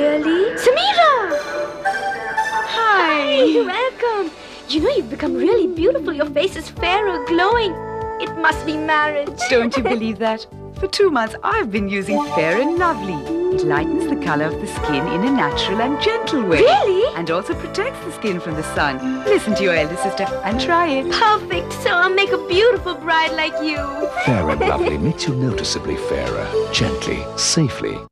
Really? Samira! Hi. Welcome. You know, you've become really beautiful. Your face is fairer, glowing. It must be marriage. Don't you believe that? For 2 months, I've been using Fair and Lovely. It lightens the color of the skin in a natural and gentle way. Really? And also protects the skin from the sun. Listen to your elder sister and try it. Perfect. So I'll make a beautiful bride like you. Fair and Lovely makes you noticeably fairer, gently, safely.